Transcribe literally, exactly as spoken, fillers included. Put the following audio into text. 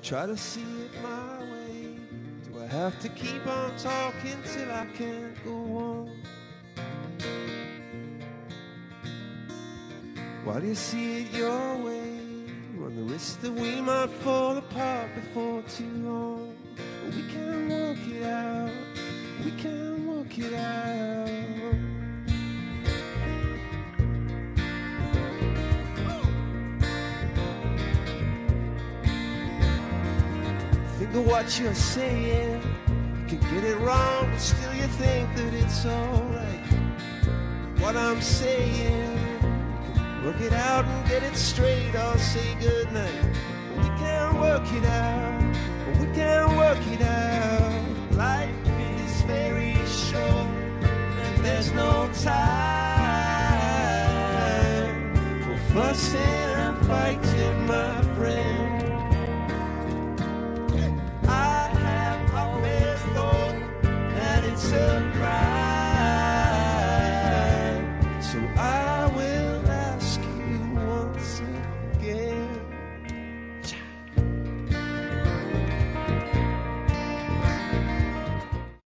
try to see it my way. Do I have to keep on talking till I can't go on? Why do you see it your way? Run the risk that we might fall apart before too long. But we can work it out, we can work it out. Think of what you're saying. You can get it wrong, but still you think that it's alright. What I'm saying, work it out and get it straight, I'll say goodnight. We can work it out, we can work it out. Life is very short and there's no time for fussing and fighting, my friend. I have always thought that it's a crime, so I will